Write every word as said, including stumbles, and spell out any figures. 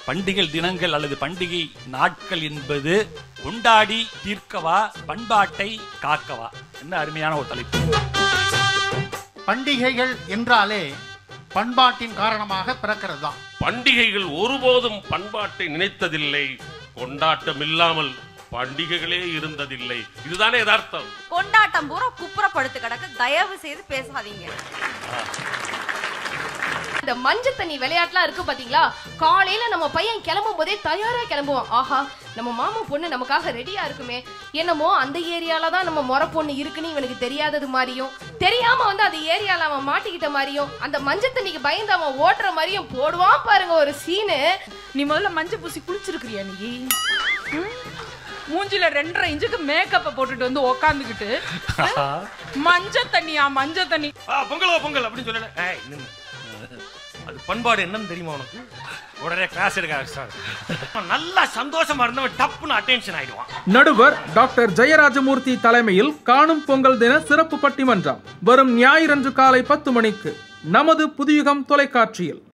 பண்டிகை தினங்கள் அல்லது பண்டிகை நாட்கள் என்பது கொண்டாடி தீர்க்கவா பண்பாட்டை காக்கவா? என்ன அருமையான ஒரு தலைப்பு. பண்டிகைகள் என்றாலே பண்பாட்டின் காரணமாக பிறக்கிறது தான். பண்டிகைகள் ஒருபோதும் பண்பாட்டை நினைத்ததில்லை. கொண்டாட்டம் இல்லாமல் பண்டிகைகளே இருந்ததில்லை. இதுதானே யதார்த்தம். கொண்டாட்டம் பூரா குப்புறப்படுத்து கிடக்கு. தயவு செய்து பேசாதீங்க. இந்த மஞ்சள் தண்ணி விளையாட்டுலாம் இருக்கு பாத்தீங்களா? காலையில நம்ம பையன் கிளம்பும் போதே தயாரா கிளம்புவோம். ஆஹா, நம்ம மாமா பொண்ணு நமக்காக ரெடியா இருக்குமே, என்னமோ அந்த ஏரியால தான் நம்ம முறை பொண்ணு இருக்குன்னு இவனுக்கு தெரியாதது மாதிரியும், தெரியாம வந்து அந்த ஏரியால அவன் மாட்டிக்கிட்ட மாதிரியும், அந்த மஞ்சள் தண்ணிக்கு பயந்து அவன் ஓட்டுற மாதிரியும் போடுவான் பாருங்க ஒரு சீனு. நீ முதல்ல மஞ்சள் பூசி குளிச்சிருக்கிறியா? நீ மூஞ்சில ரெண்டரை இன்ச்சுக்கு மேக்கப்ப போட்டுட்டு வந்து உக்காந்துக்கிட்டு மஞ்சள் தண்ணியா மஞ்சள் தண்ணி பொங்கலோ பொங்கல் அப்படின்னு சொல்லல. அது பண்பாடு என்னன்னு தெரியுமா உனக்கு? உடனே கிளாஸ் எடுக்க நல்லா சந்தோஷமா இருந்தவன் டப்புன்னு அட்டென்ஷன் ஆயிடுவான். நடுவர் டாக்டர் ஜெயராஜமூர்த்தி தலைமையில் காணும் பொங்கல் தின சிறப்பு பட்டிமன்றம் வரும் ஞாயிறன்று காலை பத்து மணிக்கு நமது புதியுகம் தொலைக்காட்சியில்.